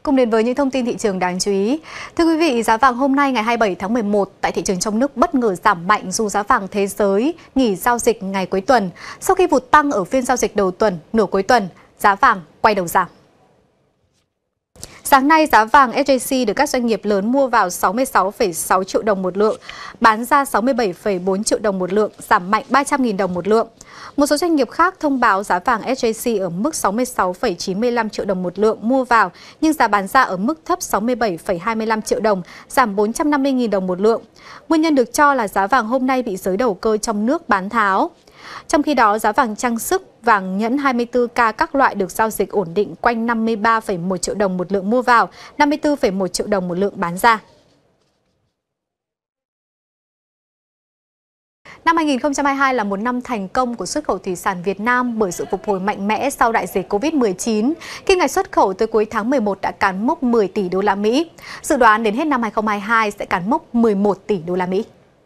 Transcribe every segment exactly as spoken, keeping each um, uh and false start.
cùng đến với những thông tin thị trường đáng chú ý. Thưa quý vị, giá vàng hôm nay ngày hai mươi bảy tháng mười một tại thị trường trong nước bất ngờ giảm mạnh dù giá vàng thế giới nghỉ giao dịch ngày cuối tuần. Sau khi vụt tăng ở phiên giao dịch đầu tuần, nửa cuối tuần, giá vàng quay đầu giảm. Sáng nay, giá vàng ét gi xê được các doanh nghiệp lớn mua vào sáu mươi sáu phẩy sáu triệu đồng một lượng, bán ra sáu mươi bảy phẩy bốn triệu đồng một lượng, giảm mạnh ba trăm nghìn đồng một lượng. Một số doanh nghiệp khác thông báo giá vàng ét gi xê ở mức sáu mươi sáu phẩy chín mươi lăm triệu đồng một lượng mua vào, nhưng giá bán ra ở mức thấp sáu mươi bảy phẩy hai mươi lăm triệu đồng, giảm bốn trăm năm mươi nghìn đồng một lượng. Nguyên nhân được cho là giá vàng hôm nay bị giới đầu cơ trong nước bán tháo. Trong khi đó, giá vàng trang sức, vàng nhẫn hai mươi tư ca các loại được giao dịch ổn định quanh năm mươi ba phẩy một triệu đồng một lượng mua vào, năm mươi tư phẩy một triệu đồng một lượng bán ra. Năm hai nghìn không trăm hai mươi hai là một năm thành công của xuất khẩu thủy sản Việt Nam bởi sự phục hồi mạnh mẽ sau đại dịch Covid mười chín. Kim ngạch xuất khẩu tới cuối tháng mười một đã cán mốc mười tỷ đô la Mỹ. Dự đoán đến hết năm hai nghìn không trăm hai mươi hai sẽ cán mốc mười một tỷ đô la Mỹ.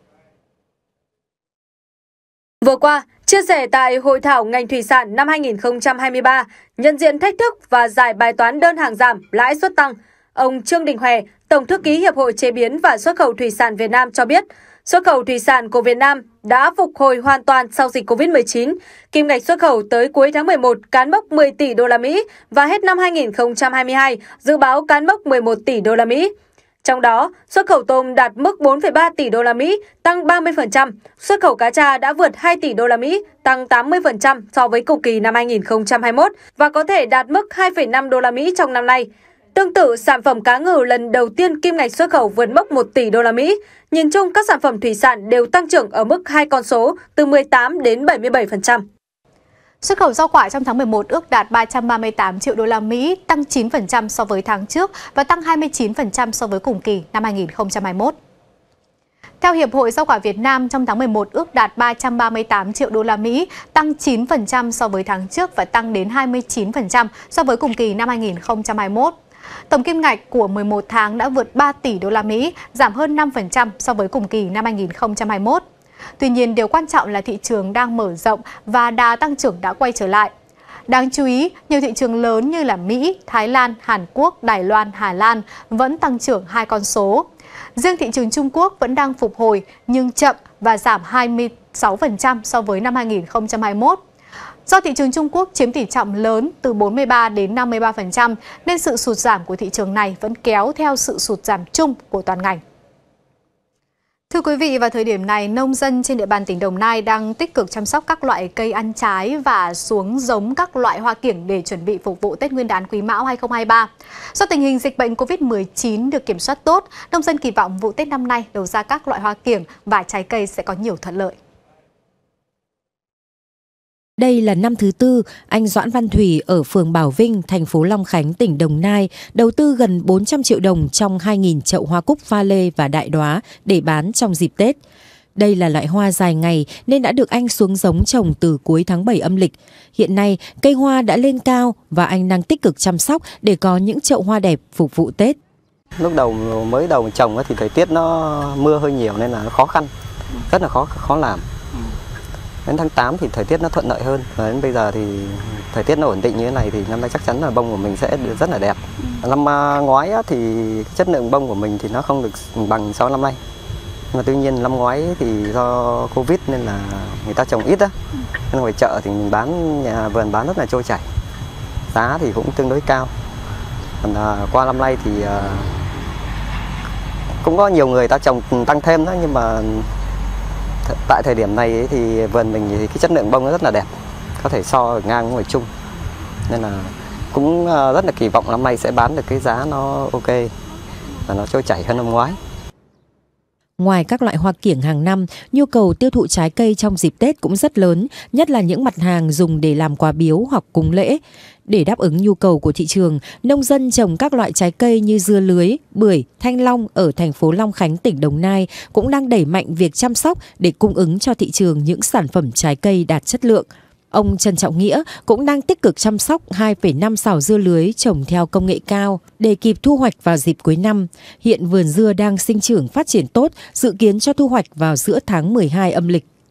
Vừa qua, chia sẻ tại Hội thảo ngành thủy sản năm hai nghìn không trăm hai mươi ba, nhận diện thách thức và giải bài toán đơn hàng giảm, lãi suất tăng, ông Trương Đình Hòe, Tổng thư ký Hiệp hội Chế biến và Xuất khẩu Thủy sản Việt Nam cho biết, xuất khẩu thủy sản của Việt Nam đã phục hồi hoàn toàn sau dịch Covid mười chín. Kim ngạch xuất khẩu tới cuối tháng mười một cán mốc mười tỷ đô la Mỹ và hết năm hai nghìn không trăm hai mươi hai dự báo cán mốc mười một tỷ đô la Mỹ. Trong đó, xuất khẩu tôm đạt mức bốn phẩy ba tỷ đô la Mỹ, tăng ba mươi phần trăm. Xuất khẩu cá tra đã vượt hai tỷ đô la Mỹ, tăng tám mươi phần trăm so với cùng kỳ năm hai nghìn không trăm hai mươi mốt và có thể đạt mức hai phẩy năm đô la Mỹ trong năm nay. Tương tự, sản phẩm cá ngừ lần đầu tiên kim ngạch xuất khẩu vượt mốc một tỷ đô la Mỹ. Nhìn chung, các sản phẩm thủy sản đều tăng trưởng ở mức hai con số từ mười tám đến bảy mươi bảy phần trăm. Xuất khẩu rau quả trong tháng mười một ước đạt ba trăm ba mươi tám triệu đô la Mỹ, tăng chín phần trăm so với tháng trước và tăng hai mươi chín phần trăm so với cùng kỳ năm hai nghìn không trăm hai mươi mốt. Theo Hiệp hội Rau quả Việt Nam, trong tháng mười một ước đạt ba trăm ba mươi tám triệu đô la Mỹ, tăng chín phần trăm so với tháng trước và tăng đến hai mươi chín phần trăm so với cùng kỳ năm hai nghìn không trăm hai mươi mốt. Tổng kim ngạch của mười một tháng đã vượt ba tỷ đô la Mỹ, giảm hơn năm phần trăm so với cùng kỳ năm hai nghìn không trăm hai mươi mốt. Tuy nhiên, điều quan trọng là thị trường đang mở rộng và đà tăng trưởng đã quay trở lại. Đáng chú ý, nhiều thị trường lớn như là Mỹ, Thái Lan, Hàn Quốc, Đài Loan, Hà Lan vẫn tăng trưởng hai con số. Riêng thị trường Trung Quốc vẫn đang phục hồi nhưng chậm và giảm hai mươi sáu phần trăm so với năm hai nghìn không trăm hai mươi mốt. Do thị trường Trung Quốc chiếm tỷ trọng lớn từ bốn mươi ba đến năm mươi ba phần trăm nên sự sụt giảm của thị trường này vẫn kéo theo sự sụt giảm chung của toàn ngành. Thưa quý vị, vào thời điểm này, nông dân trên địa bàn tỉnh Đồng Nai đang tích cực chăm sóc các loại cây ăn trái và xuống giống các loại hoa kiểng để chuẩn bị phục vụ Tết Nguyên đán Quý Mão hai nghìn không trăm hai mươi ba. Do tình hình dịch bệnh Covid mười chín được kiểm soát tốt, nông dân kỳ vọng vụ Tết năm nay đầu ra các loại hoa kiểng và trái cây sẽ có nhiều thuận lợi. Đây là năm thứ tư, anh Doãn Văn Thủy ở phường Bảo Vinh, thành phố Long Khánh, tỉnh Đồng Nai đầu tư gần bốn trăm triệu đồng trong hai nghìn chậu hoa cúc pha lê và đại đóa để bán trong dịp Tết. Đây là loại hoa dài ngày nên đã được anh xuống giống trồng từ cuối tháng bảy âm lịch. Hiện nay, cây hoa đã lên cao và anh đang tích cực chăm sóc để có những chậu hoa đẹp phục vụ Tết. Lúc đầu mới đầu trồng thì thời tiết nó mưa hơi nhiều nên là nó khó khăn, rất là khó khó làm. Đến tháng tám thì thời tiết nó thuận lợi hơn và đến bây giờ thì thời tiết nó ổn định như thế này thì năm nay chắc chắn là bông của mình sẽ rất là đẹp. Năm ngoái thì chất lượng bông của mình thì nó không được bằng so với năm nay. Nhưng mà tuy nhiên năm ngoái thì do Covid nên là người ta trồng ít á, nên ngoài chợ thì mình bán, nhà vườn bán rất là trôi chảy, giá thì cũng tương đối cao. Còn à, qua năm nay thì à, cũng có nhiều người ta trồng tăng thêm đó, nhưng mà tại thời điểm này thì vườn mình thì cái chất lượng bông nó rất là đẹp, có thể so ngang với ngoài chung, nên là cũng rất là kỳ vọng năm nay sẽ bán được cái giá nó ok và nó trôi chảy hơn năm ngoái. Ngoài các loại hoa kiểng hàng năm, nhu cầu tiêu thụ trái cây trong dịp Tết cũng rất lớn, nhất là những mặt hàng dùng để làm quà biếu hoặc cúng lễ. Để đáp ứng nhu cầu của thị trường, nông dân trồng các loại trái cây như dưa lưới, bưởi, thanh long ở thành phố Long Khánh, tỉnh Đồng Nai cũng đang đẩy mạnh việc chăm sóc để cung ứng cho thị trường những sản phẩm trái cây đạt chất lượng. Ông Trần Trọng Nghĩa cũng đang tích cực chăm sóc hai phẩy năm sào dưa lưới trồng theo công nghệ cao để kịp thu hoạch vào dịp cuối năm. Hiện vườn dưa đang sinh trưởng phát triển tốt, dự kiến cho thu hoạch vào giữa tháng mười hai âm lịch.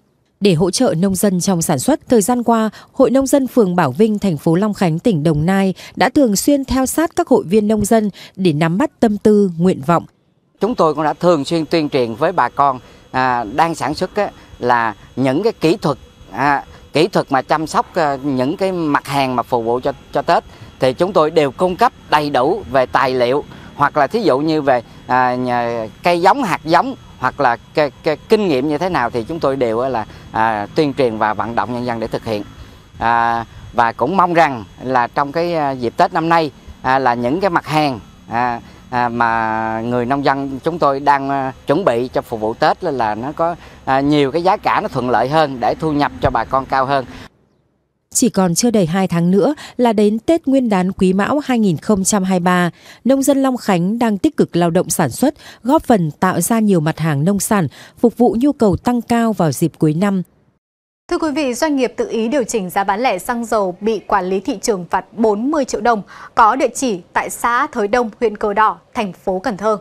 Để hỗ trợ nông dân trong sản xuất, thời gian qua, Hội Nông dân phường Bảo Vinh, thành phố Long Khánh, tỉnh Đồng Nai đã thường xuyên theo sát các hội viên nông dân để nắm bắt tâm tư, nguyện vọng. Chúng tôi cũng đã thường xuyên tuyên truyền với bà con à, đang sản xuất á, là những cái kỹ thuật à, kỹ thuật mà chăm sóc à, những cái mặt hàng mà phục vụ cho cho Tết thì chúng tôi đều cung cấp đầy đủ về tài liệu, hoặc là thí dụ như về à, nhà, cây giống, hạt giống, hoặc là cái, cái kinh nghiệm như thế nào thì chúng tôi đều là à, tuyên truyền và vận động nhân dân để thực hiện. À, và cũng mong rằng là trong cái à, dịp Tết năm nay à, là những cái mặt hàng à, à, mà người nông dân chúng tôi đang à, chuẩn bị cho phục vụ Tết là nó có à, nhiều cái giá cả nó thuận lợi hơn để thu nhập cho bà con cao hơn. Chỉ còn chưa đầy hai tháng nữa là đến Tết Nguyên đán Quý Mão hai nghìn không trăm hai mươi ba, nông dân Long Khánh đang tích cực lao động sản xuất, góp phần tạo ra nhiều mặt hàng nông sản, phục vụ nhu cầu tăng cao vào dịp cuối năm. Thưa quý vị, doanh nghiệp tự ý điều chỉnh giá bán lẻ xăng dầu bị quản lý thị trường phạt bốn mươi triệu đồng, có địa chỉ tại xã Thới Đông, huyện Cờ Đỏ, thành phố Cần Thơ.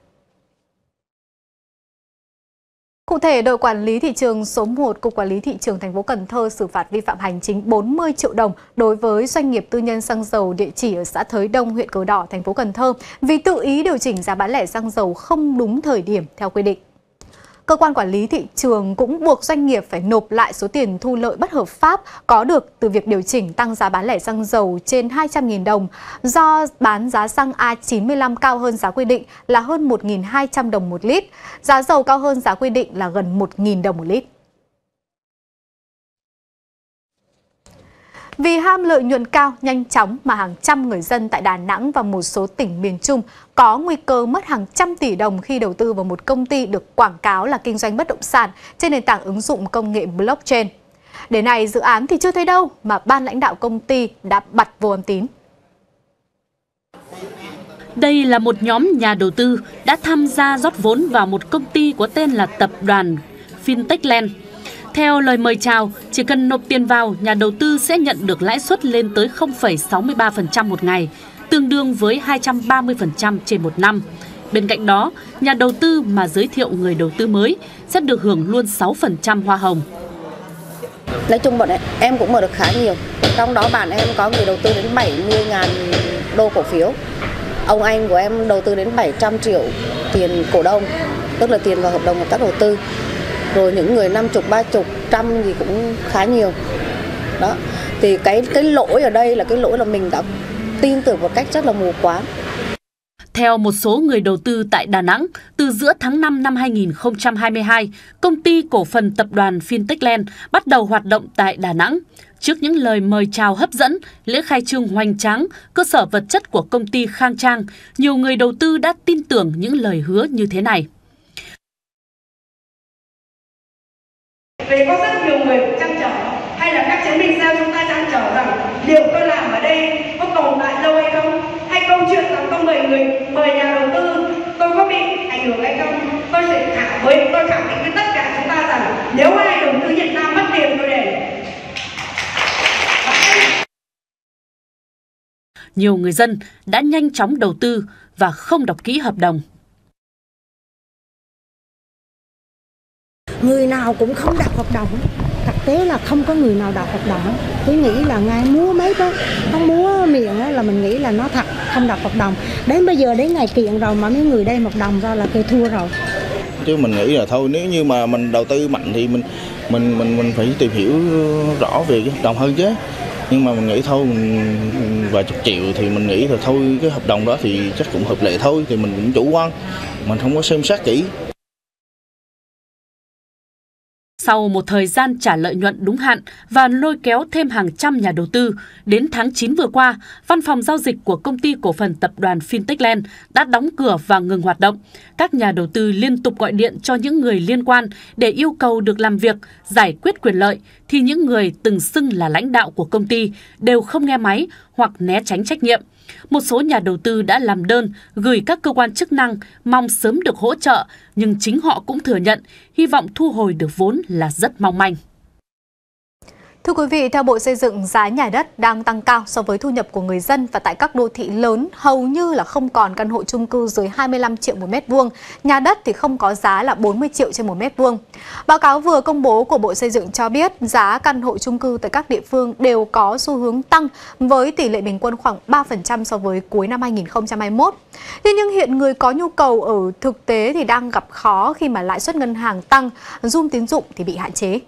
Cụ thể, đội quản lý thị trường số một, Cục Quản lý Thị trường thành phố Cần Thơ xử phạt vi phạm hành chính bốn mươi triệu đồng đối với doanh nghiệp tư nhân xăng dầu địa chỉ ở xã Thới Đông, huyện Cờ Đỏ, thành phố Cần Thơ vì tự ý điều chỉnh giá bán lẻ xăng dầu không đúng thời điểm theo quy định. Cơ quan quản lý thị trường cũng buộc doanh nghiệp phải nộp lại số tiền thu lợi bất hợp pháp có được từ việc điều chỉnh tăng giá bán lẻ xăng dầu trên hai trăm nghìn đồng do bán giá xăng A chín mươi lăm cao hơn giá quy định là hơn một nghìn hai trăm đồng một lít, giá dầu cao hơn giá quy định là gần một nghìn đồng một lít. Vì ham lợi nhuận cao, nhanh chóng mà hàng trăm người dân tại Đà Nẵng và một số tỉnh miền Trung có nguy cơ mất hàng trăm tỷ đồng khi đầu tư vào một công ty được quảng cáo là kinh doanh bất động sản trên nền tảng ứng dụng công nghệ blockchain. Đến nay, dự án thì chưa thấy đâu mà ban lãnh đạo công ty đã bặt vô âm tín. Đây là một nhóm nhà đầu tư đã tham gia rót vốn vào một công ty có tên là Tập đoàn Fintechland. Theo lời mời chào, chỉ cần nộp tiền vào, nhà đầu tư sẽ nhận được lãi suất lên tới không phẩy sáu mươi ba phần trăm một ngày, tương đương với hai trăm ba mươi phần trăm trên một năm. Bên cạnh đó, nhà đầu tư mà giới thiệu người đầu tư mới sẽ được hưởng luôn sáu phần trăm hoa hồng. Nói chung bọn em cũng mở được khá nhiều, trong đó bạn em có người đầu tư đến bảy mươi nghìn đô cổ phiếu. Ông anh của em đầu tư đến bảy trăm triệu tiền cổ đông, tức là tiền vào hợp đồng hợp tác đầu tư. Rồi những người năm chục, ba chục, trăm thì cũng khá nhiều. Đó. Thì cái cái lỗi ở đây là cái lỗi là mình đã tin tưởng một cách rất là mù quáng. Theo một số người đầu tư tại Đà Nẵng, từ giữa tháng năm năm hai nghìn không trăm hai mươi hai, công ty cổ phần tập đoàn Fintechland bắt đầu hoạt động tại Đà Nẵng. Trước những lời mời chào hấp dẫn, lễ khai trương hoành tráng, cơ sở vật chất của công ty khang trang, nhiều người đầu tư đã tin tưởng những lời hứa như thế này. Vì có rất nhiều người trăn trở, hay là các chiến binh sao chúng ta trăn trở rằng liệu tôi làm ở đây có tồn tại lâu hay không, hay câu chuyện rằng có mời người mời nhà đầu tư tôi có bị ảnh hưởng hay không. Tôi sẽ thả với tôi khẳng định với tất cả chúng ta rằng nếu ai đầu tư Việt Nam mất tiền tôi đền. Nhiều người dân đã nhanh chóng đầu tư và không đọc kỹ hợp đồng. Người nào cũng không đọc hợp đồng, thực tế là không có người nào đọc hợp đồng. Tôi nghĩ là ngay múa mấy đó, không múa miệng là mình nghĩ là nó thật, không đọc hợp đồng. Đến bây giờ đến ngày kiện rồi mà mấy người đem hợp đồng ra là kêu thua rồi. Chứ mình nghĩ là thôi, nếu như mà mình đầu tư mạnh thì mình mình mình mình phải tìm hiểu rõ về cái hợp đồng hơn chứ. Nhưng mà mình nghĩ thôi, mình vài chục triệu thì mình nghĩ là thôi cái hợp đồng đó thì chắc cũng hợp lệ thôi, thì mình cũng chủ quan, mình không có xem xét kỹ. Sau một thời gian trả lợi nhuận đúng hạn và lôi kéo thêm hàng trăm nhà đầu tư, đến tháng chín vừa qua, văn phòng giao dịch của công ty cổ phần tập đoàn Fintechland đã đóng cửa và ngừng hoạt động. Các nhà đầu tư liên tục gọi điện cho những người liên quan để yêu cầu được làm việc, giải quyết quyền lợi, thì những người từng xưng là lãnh đạo của công ty đều không nghe máy hoặc né tránh trách nhiệm. Một số nhà đầu tư đã làm đơn gửi các cơ quan chức năng mong sớm được hỗ trợ, nhưng chính họ cũng thừa nhận hy vọng thu hồi được vốn là rất mong manh. Thưa quý vị, theo Bộ Xây dựng, giá nhà đất đang tăng cao so với thu nhập của người dân và tại các đô thị lớn hầu như là không còn căn hộ chung cư dưới hai mươi lăm triệu một mét vuông, nhà đất thì không có giá là bốn mươi triệu trên một mét vuông. Báo cáo vừa công bố của Bộ Xây dựng cho biết giá căn hộ chung cư tại các địa phương đều có xu hướng tăng với tỷ lệ bình quân khoảng ba phần trăm so với cuối năm hai nghìn không trăm hai mươi mốt. Thế nhưng hiện người có nhu cầu ở thực tế thì đang gặp khó khi mà lãi suất ngân hàng tăng, room tín dụng thì bị hạn chế.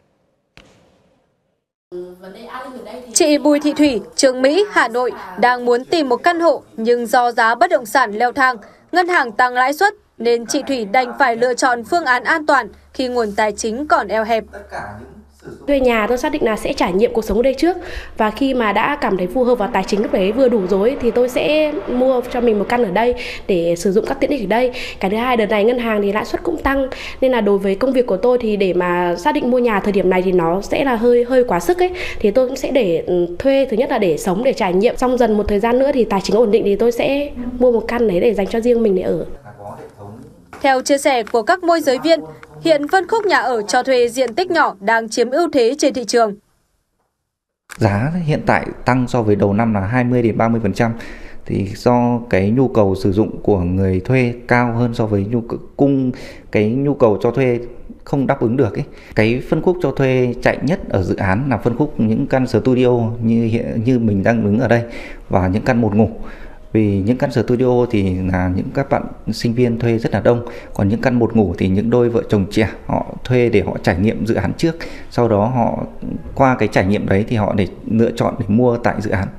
Chị Bùi Thị Thủy, Trường Mỹ, Hà Nội đang muốn tìm một căn hộ nhưng do giá bất động sản leo thang, ngân hàng tăng lãi suất nên chị Thủy đành phải lựa chọn phương án an toàn khi nguồn tài chính còn eo hẹp. Thuê nhà tôi xác định là sẽ trải nghiệm cuộc sống ở đây trước, và khi mà đã cảm thấy phù hợp và tài chính lúc đấy vừa đủ rồi thì tôi sẽ mua cho mình một căn ở đây để sử dụng các tiện ích ở đây. Cái thứ hai, đợt này ngân hàng thì lãi suất cũng tăng nên là đối với công việc của tôi thì để mà xác định mua nhà thời điểm này thì nó sẽ là hơi hơi quá sức ấy, thì tôi cũng sẽ để thuê, thứ nhất là để sống, để trải nghiệm, xong dần một thời gian nữa thì tài chính ổn định thì tôi sẽ mua một căn đấy để dành cho riêng mình để ở. Theo chia sẻ của các môi giới viên, hiện phân khúc nhà ở cho thuê diện tích nhỏ đang chiếm ưu thế trên thị trường. Giá hiện tại tăng so với đầu năm là hai mươi đến ba mươi phần trăm, thì do cái nhu cầu sử dụng của người thuê cao hơn so với nhu cầu cung, cái nhu cầu cho thuê không đáp ứng được ấy. Cái phân khúc cho thuê chạy nhất ở dự án là phân khúc những căn studio như hiện như mình đang đứng ở đây và những căn một ngủ. Vì những căn studio thì là những các bạn sinh viên thuê rất là đông, còn những căn một ngủ thì những đôi vợ chồng trẻ họ thuê để họ trải nghiệm dự án trước, sau đó họ qua cái trải nghiệm đấy thì họ để lựa chọn để mua tại dự án.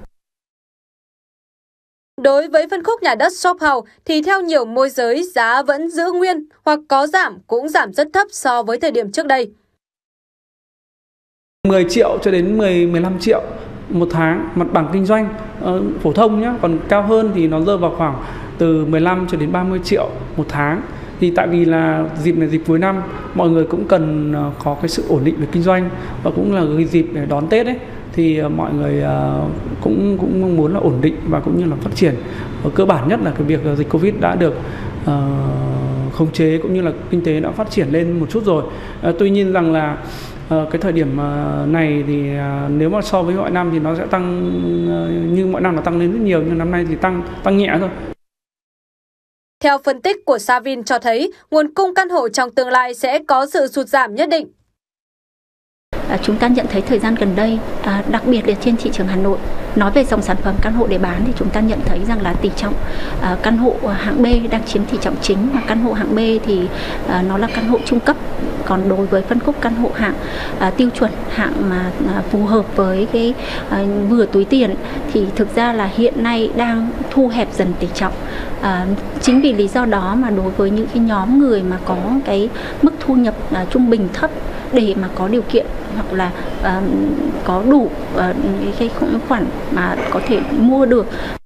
Đối với phân khúc nhà đất shop house thì theo nhiều môi giới giá vẫn giữ nguyên hoặc có giảm, cũng giảm rất thấp so với thời điểm trước đây. mười triệu cho đến mười, mười lăm triệu một tháng mặt bằng kinh doanh uh, phổ thông nhé, còn cao hơn thì nó rơi vào khoảng từ mười lăm cho đến ba mươi triệu một tháng. Thì tại vì là dịp này dịp cuối năm, mọi người cũng cần uh, có cái sự ổn định về kinh doanh và cũng là cái dịp để đón Tết ấy, thì uh, mọi người uh, cũng cũng mong muốn là ổn định và cũng như là phát triển. Ở cơ bản nhất là cái việc uh, dịch Covid đã được uh, khống chế cũng như là kinh tế đã phát triển lên một chút rồi. Uh, tuy nhiên rằng là cái thời điểm này thì nếu mà so với mọi năm thì nó sẽ tăng, như mọi năm nó tăng lên rất nhiều, nhưng năm nay thì tăng tăng nhẹ thôi. Theo phân tích của Savin cho thấy, nguồn cung căn hộ trong tương lai sẽ có sự sụt giảm nhất định. Chúng ta nhận thấy thời gian gần đây, đặc biệt là trên thị trường Hà Nội, nói về dòng sản phẩm căn hộ để bán thì chúng ta nhận thấy rằng là tỷ trọng căn hộ hạng B đang chiếm tỷ trọng chính, và căn hộ hạng B thì nó là căn hộ trung cấp. Còn đối với phân khúc căn hộ hạng tiêu chuẩn, hạng mà phù hợp với cái vừa túi tiền thì thực ra là hiện nay đang thu hẹp dần tỷ trọng. À, chính vì lý do đó mà đối với những cái nhóm người mà có cái mức thu nhập uh, trung bình thấp để mà có điều kiện hoặc là uh, có đủ uh, cái khoản mà có thể mua được.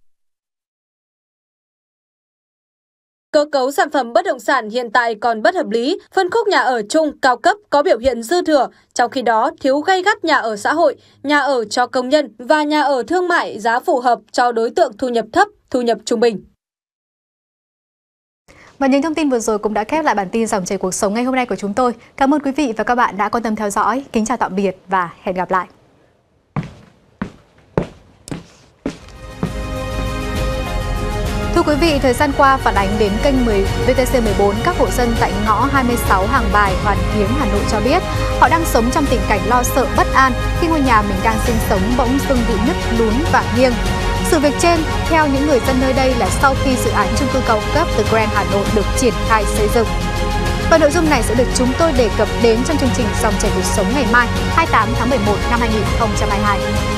Cơ cấu sản phẩm bất động sản hiện tại còn bất hợp lý, phân khúc nhà ở chung, cao cấp có biểu hiện dư thừa, trong khi đó thiếu gay gắt nhà ở xã hội, nhà ở cho công nhân và nhà ở thương mại giá phù hợp cho đối tượng thu nhập thấp, thu nhập trung bình. Và những thông tin vừa rồi cũng đã khép lại bản tin Dòng chảy cuộc sống ngày hôm nay của chúng tôi. Cảm ơn quý vị và các bạn đã quan tâm theo dõi. Kính chào tạm biệt và hẹn gặp lại. Thưa quý vị, thời gian qua phản ánh đến kênh mười vê tê xê mười bốn, các hộ dân tại ngõ hai mươi sáu Hàng Bài, Hoàn Kiếm, Hà Nội cho biết họ đang sống trong tình cảnh lo sợ bất an khi ngôi nhà mình đang sinh sống bỗng dưng bị nứt, lún và nghiêng. Sự việc trên, theo những người dân nơi đây, là sau khi dự án chung cư cao cấp The Grand Hà Nội được triển khai xây dựng. Và nội dung này sẽ được chúng tôi đề cập đến trong chương trình Dòng chảy cuộc sống ngày mai, hai mươi tám tháng mười một năm hai nghìn không trăm hai mươi hai.